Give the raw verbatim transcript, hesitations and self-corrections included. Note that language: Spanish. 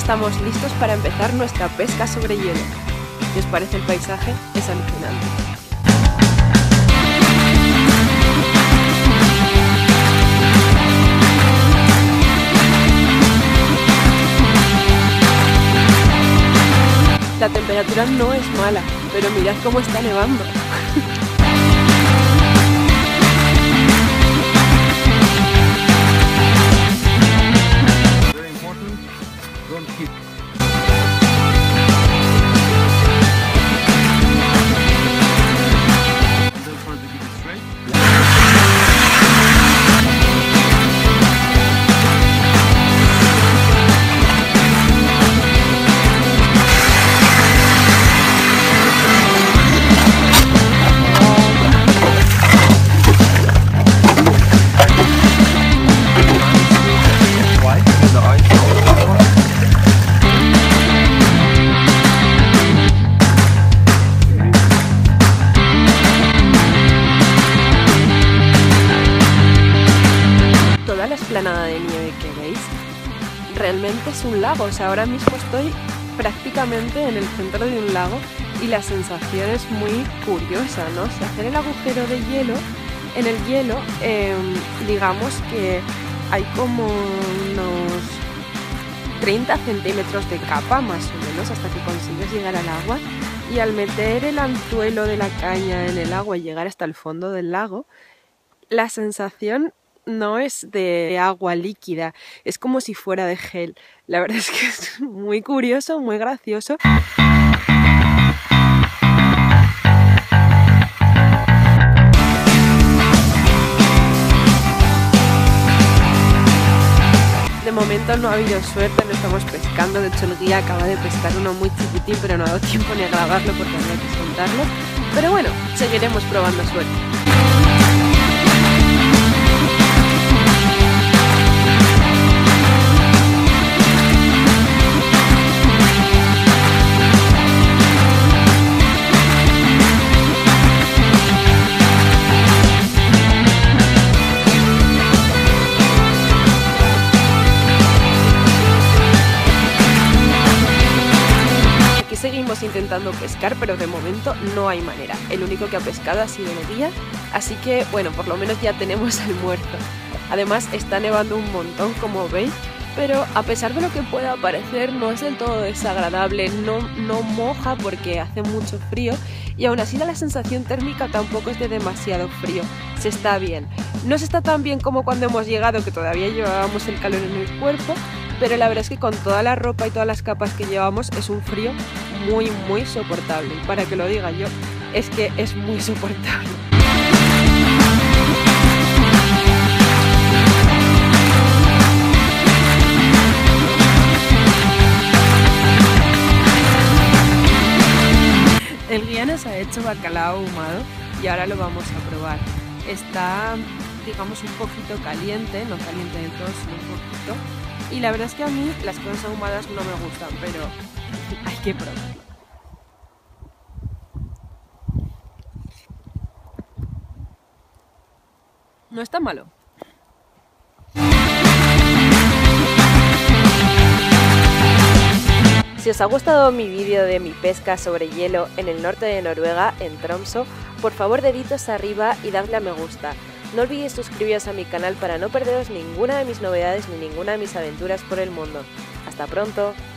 estamos listos para empezar nuestra pesca sobre hielo. ¿Qué os parece el paisaje? Es alucinante. La temperatura no es mala, pero mirad cómo está nevando. La explanada de nieve que veis realmente es un lago, o sea, ahora mismo estoy prácticamente en el centro de un lago y la sensación es muy curiosa, ¿no? O sea, hacer el agujero de hielo, en el hielo, eh, digamos que hay como unos treinta centímetros de capa más o menos hasta que consigues llegar al agua, y al meter el anzuelo de la caña en el agua y llegar hasta el fondo del lago, la sensación no es de agua líquida, es como si fuera de gel. La verdad es que es muy curioso, muy gracioso. De momento no ha habido suerte, no estamos pescando. De hecho, el guía acaba de pescar uno muy chiquitín, pero no ha dado tiempo ni a grabarlo porque había que soltarlo. Pero bueno, seguiremos probando suerte. Seguimos intentando pescar, pero de momento no hay manera. El único que ha pescado ha sido el guía, así que bueno, por lo menos ya tenemos el muerto. Además está nevando un montón, como veis, pero a pesar de lo que pueda parecer, no es del todo desagradable, no, no moja porque hace mucho frío, y aún así la sensación térmica tampoco es de demasiado frío, se está bien. No se está tan bien como cuando hemos llegado, que todavía llevábamos el calor en el cuerpo, pero la verdad es que con toda la ropa y todas las capas que llevamos es un frío muy muy soportable. Y para que lo diga yo, es que es muy soportable. El guía nos ha hecho bacalao ahumado y ahora lo vamos a probar. Está, digamos, un poquito caliente, no caliente del todo, sino un poquito. Y la verdad es que a mí las cosas ahumadas no me gustan, pero hay que probarlo. No está malo. Si os ha gustado mi vídeo de mi pesca sobre hielo en el norte de Noruega, en Tromsø, por favor deditos arriba y dadle a me gusta. No olvidéis suscribiros a mi canal para no perderos ninguna de mis novedades ni ninguna de mis aventuras por el mundo. ¡Hasta pronto!